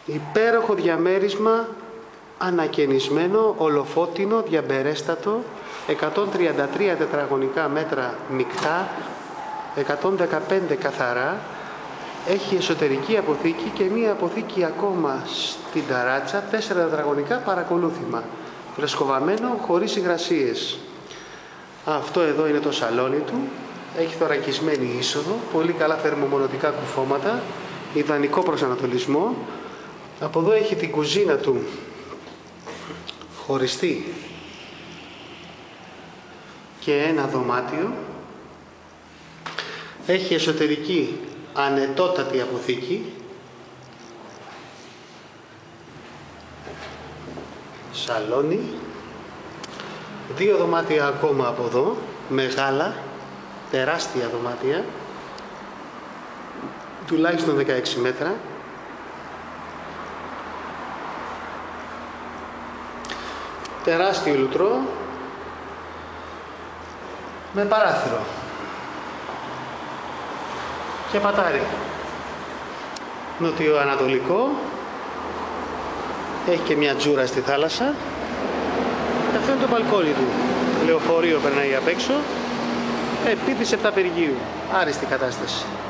Υπέροχο διαμέρισμα, ανακαινισμένο, ολοφώτινο, διαμπερέστατο, 133 τετραγωνικά μέτρα μεικτά, 115 καθαρά. Έχει εσωτερική αποθήκη και μία αποθήκη ακόμα στην ταράτσα, 4 τετραγωνικά παρακολούθημα. Φρεσκοβαμμένο, χωρίς υγρασίες. Αυτό εδώ είναι το σαλόνι του. Έχει θωρακισμένη είσοδο, πολύ καλά θερμομονωτικά κουφώματα, ιδανικό προσανατολισμό. Από εδώ έχει την κουζίνα του χωριστή και ένα δωμάτιο. Έχει εσωτερική ανετότατη αποθήκη, σαλόνι, 2 δωμάτια ακόμα από εδώ, μεγάλα, τεράστια δωμάτια, τουλάχιστον 16 μέτρα. Τεράστιο λουτρό με παράθυρο και πατάρι. Νοτιοανατολικό, έχει και μια τζούρα στη θάλασσα. Αυτό είναι το μπαλκόνι του. Λεωφορείο περνάει απ' έξω. Επίδυση 7 περιγείου. Άριστη κατάσταση.